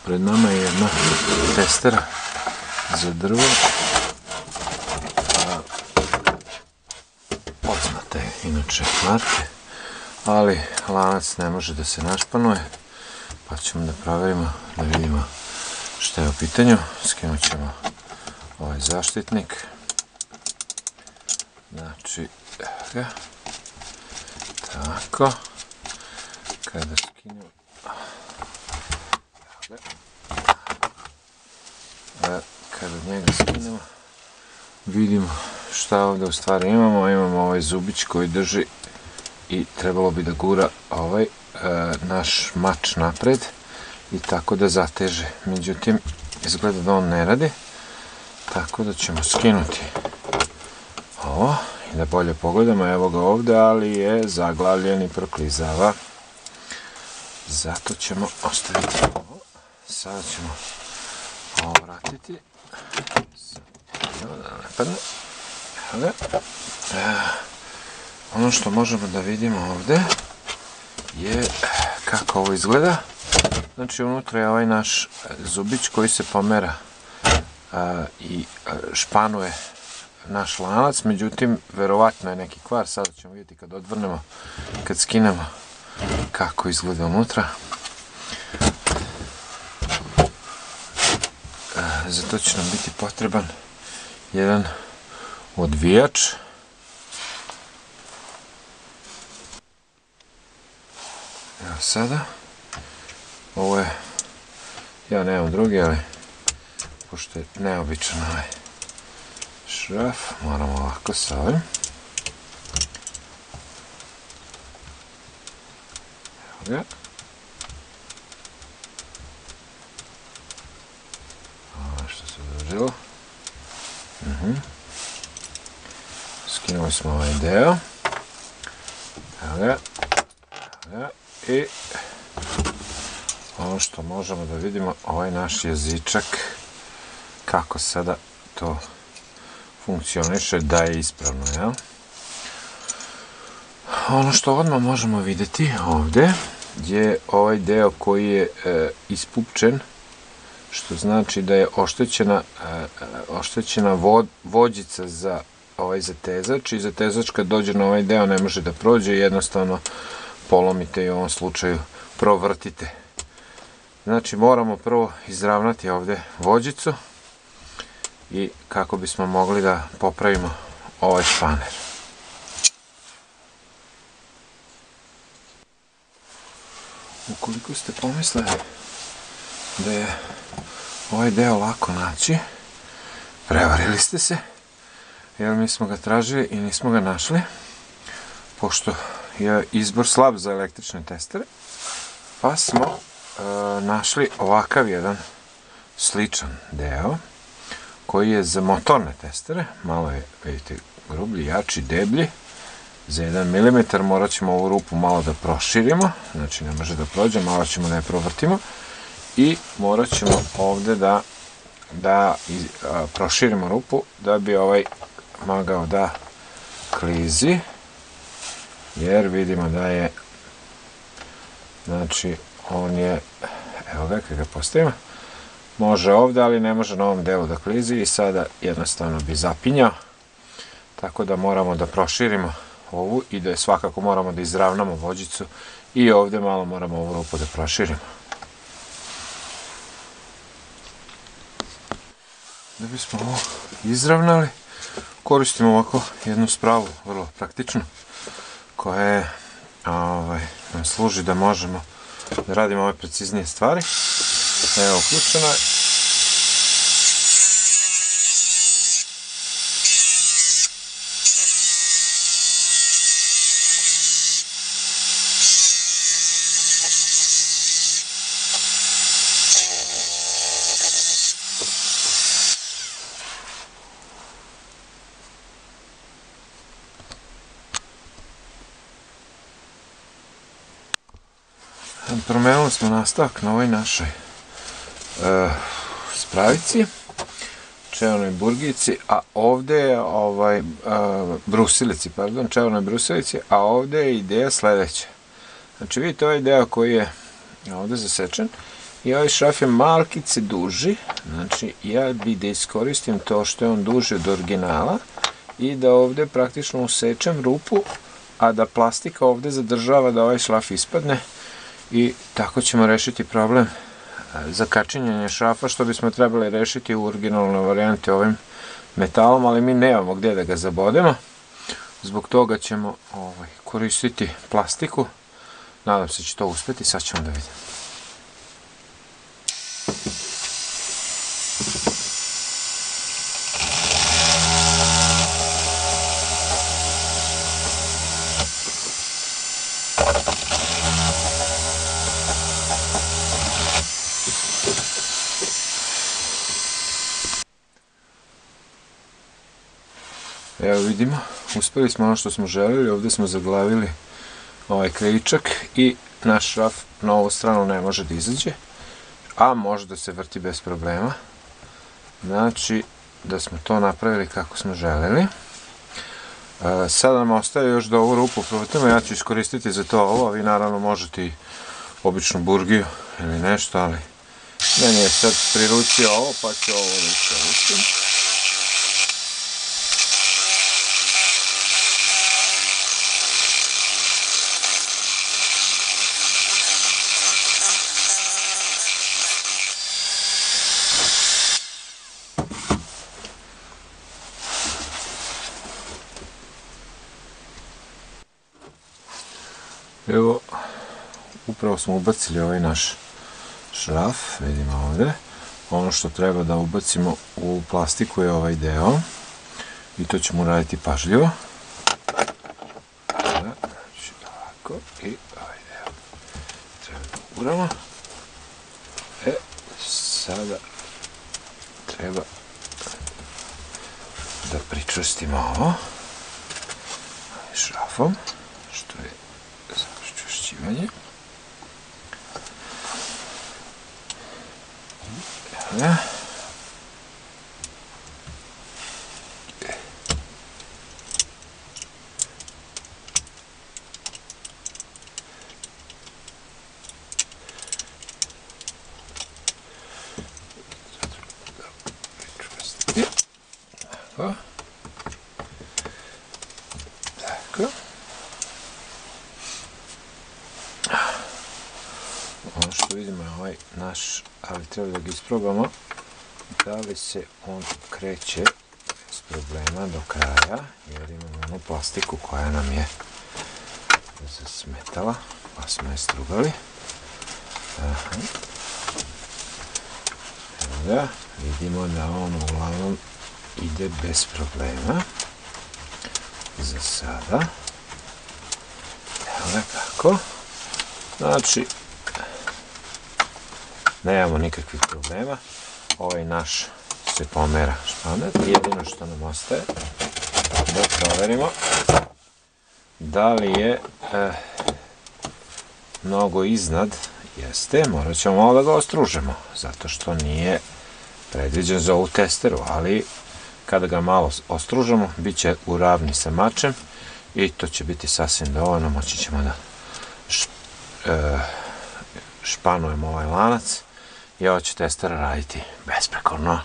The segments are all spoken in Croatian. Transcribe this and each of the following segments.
Pred nama je jedna testera za drvo. Poznate inače marke, ali lanac ne može da se našpanuje, pa ćemo da provjerimo, da vidimo što je u pitanju. Skinut ćemo ovaj zaštitnik. Znači, evo ga. Tako. Kada skinemo, kada njega skinemo, vidimo šta ovdje u stvari imamo. Imamo ovaj zubić koji drži i trebalo bi da gura ovaj naš mač napred i tako da zateže. Međutim, izgleda da on ne radi, tako da ćemo skinuti ovo i da bolje pogledamo. Evo ga ovdje, ali je zaglavljen i proklizava. Zato ćemo ostaviti ovo. Sada ćemo ovo vratiti. Ono što možemo da vidimo ovdje je kako ovo izgleda. Znači, unutra je ovaj naš zubić koji se pomera i španuje naš lanac. Međutim, verovatno je neki kvar. Sada ćemo vidjeti kad odvrnemo, kad skinemo, kako izgleda unutra. Zato će nam biti potreban jedan odvijač. Evo sada. Ovo je, ja nemam drugi, ali pošto je neobičan ovaj šraf, moramo ovako sa ovim. Evo ga. Ovo što se dođelo. Skinuli smo ovaj deo. Evo ga. I ono što možemo da vidimo, ovaj naš jezičak, kako sada to funkcioniše, da je ispravno, jel? Ono što odmah možemo vidjeti ovdje je ovaj deo koji je ispupčen, što znači da je oštećena vođica za ovaj zatezač, i zatezač kad dođe na ovaj deo ne može da prođe, jednostavno polomite i u ovom slučaju provrtite. Znači, moramo prvo izravnati ovdje vođicu i kako bismo mogli da popravimo ovaj španer. Ukoliko ste pomislili da je ovaj deo lako naći, prevarili ste se, jer mi smo ga tražili i nismo ga našli, pošto je izbor slab za električne testere, pa smo našli ovakav jedan sličan deo koji je za motorne testere. Malo je, vidite, grublji, jači, deblji. Za 1 mm morat ćemo ovu rupu malo da proširimo, znači ne može da prođe, malo ćemo da je provrtimo i morat ćemo ovdje da proširimo rupu da bi ovaj mogao da klizi, jer vidimo da je, znači on je, evo ga kada ga postavimo, može ovdje, ali ne može na ovom delu da klizi i sada jednostavno bi zapinjao, tako da moramo da proširimo ovu i da svakako moramo da izravnamo vođicu i ovdje malo moramo ovu rupu da proširimo. Da bismo ovo izravnali, koristimo ovako jednu spravu, vrlo praktičnu, koja nam služi da možemo da radimo ove preciznije stvari. Evo, uključena je. Promenuli smo nastavak na ovoj našoj spravici, čeonoj burgici, a ovdje je brusilici, pardon, čeonoj brusilici, a ovdje je ideja sljedeća. Znači, vidite ovaj deo koji je ovdje zasečen, I ovaj šraf je malkice duži, znači ja bi da iskoristim to što je on duži od originala i da ovde praktično usečem rupu, a da plastika ovde zadržava da ovaj šraf ispadne i tako ćemo rešiti problem za kačinjenje šrafa što bismo trebali rešiti u originalnoj varijanti ovim metalom, ali mi nemamo gde da ga zabodemo. Zbog toga ćemo koristiti plastiku. Nadam se će to uspeti, sad ćemo da vidimo. Evo vidimo, uspeli smo ono što smo želeli, ovde smo zaglavili ovaj krajičak i naš šraf na ovu stranu ne može da izađe, a može da se vrti bez problema. Znači da smo to napravili kako smo želeli. Sada nam ostaje još da ovu rupu provrtimo, ja ću iskoristiti za to ovo, a vi naravno možete i običnu burgiju ili nešto, ali meni je sad pri ruci ovo, pa ću ovo da iskoristim. Evo, upravo smo ubacili ovaj naš šraf, vidimo ovde. Ono što treba da ubacimo u plastiku je ovaj deo i to ćemo uraditi pažljivo. Znači ovako i ovaj deo treba da uguramo. Sada treba da pričvrstimo ovo šrafom, što je čvršćivanje. Evo. Tako. Ono što vidimo je ovaj naš, ali treba da ga isprobamo da li se on kreće bez problema do kraja, jer imamo onu plastiku koja nam je zasmetala, pa smo je strugali. Evo ga, vidimo da on uglavnom ide bez problema za sada. Evo ga kako. Znači, nemamo nikakvih problema. Ovaj naš se pomera španer. Jedino što nam ostaje da proverimo da li je mnogo iznad. Jeste, morat ćemo malo da ga ostružemo, zato što nije predviđen za ovu testeru, ali kada ga malo ostružemo, bit će u ravni sa mačem i to će biti sasvim dovoljno. Moći ćemo da španujemo ovaj lanac i ovo će testera raditi besprekorno.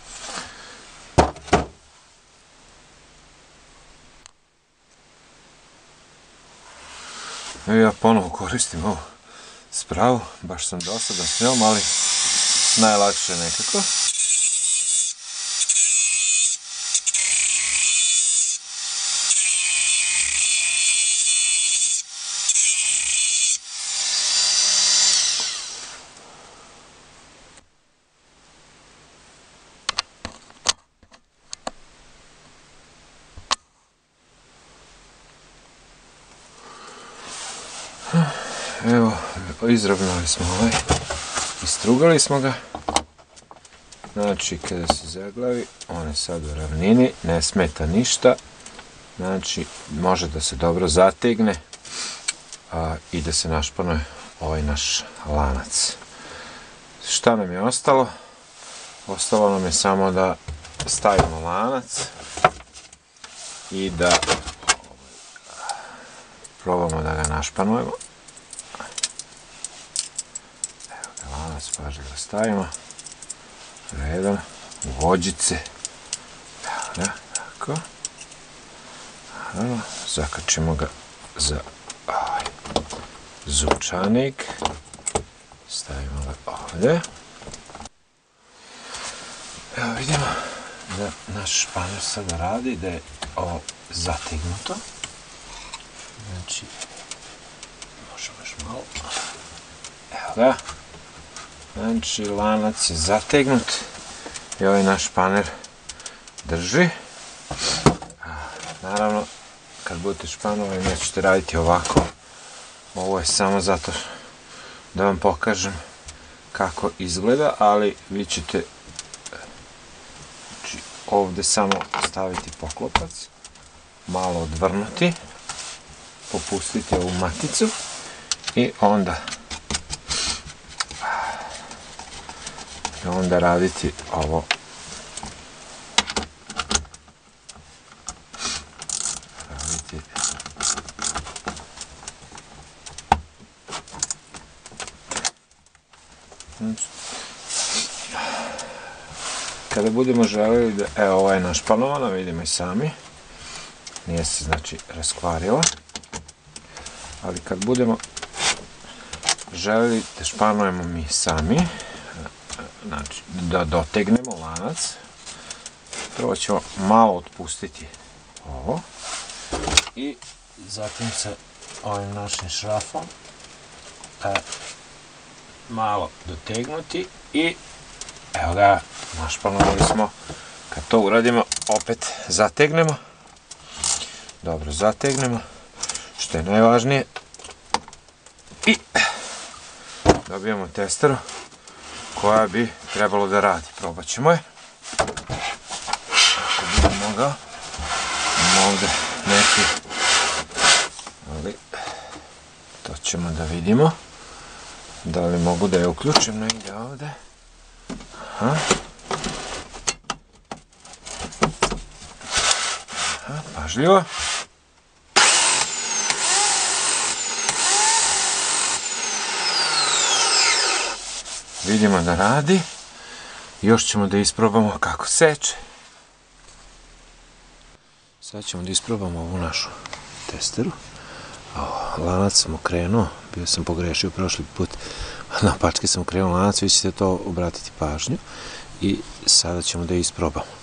Ja ponovo koristim ovu spravu, baš sam dosadan s njom, ali najlakše nekako. Evo, izravnali smo ovaj, istrugali smo ga. Znači, kada se zaglavi, on je sad u ravnini, ne smeta ništa. Znači, može da se dobro zategne i da se našpanuje ovaj naš lanac. Šta nam je ostalo? Ostalo nam je samo da stavimo lanac i da probamo da ga našpanujemo. Evo ga lanac, pa stavimo redom u vođice. Evo ga, tako. Naravno, zakačimo ga za zupčanik. Stavimo ga ovdje. Evo vidimo da naš španer sada radi, da je ovo zategnuto. Znači, možemo još malo. Evo ga. Znači, lanac je zategnut i ovaj naš španer drži. Naravno, kad budete španovali nećete raditi ovako. Ovo je samo zato da vam pokažem kako izgleda, ali vi ćete ovdje samo staviti poklopac, malo odvrnuti, popustiti ovu maticu i onda raditi ovo. Kada budemo željeli da, evo ovo je našpanovano, vidimo i sami, nije se znači raskvarila, ali kad budemo željeli da španujemo mi sami, znači da dotegnemo lanac, prvo ćemo malo otpustiti ovo i zatim sa ovim našim šrafom malo dotegnuti i evo ga, našpanovali smo. Kad to uradimo, opet zategnemo. Dobro, zategnemo, što je najvažnije. I dobijemo testeru koja bi trebalo da radi. Probat ćemo je. Ako budem mogao, imamo ovdje neki, ali to ćemo da vidimo. Da li mogu da je uključim negdje ovdje? Aha, pažljivo. Vidimo da radi. Još ćemo da isprobamo kako seče. Sad ćemo da isprobamo ovu našu testeru. Lanac sam okrenuo, bio sam pogrešio prošli put, na pačke sam okrenuo lanac, vi ćete to obratiti pažnju i sada ćemo da isprobamo.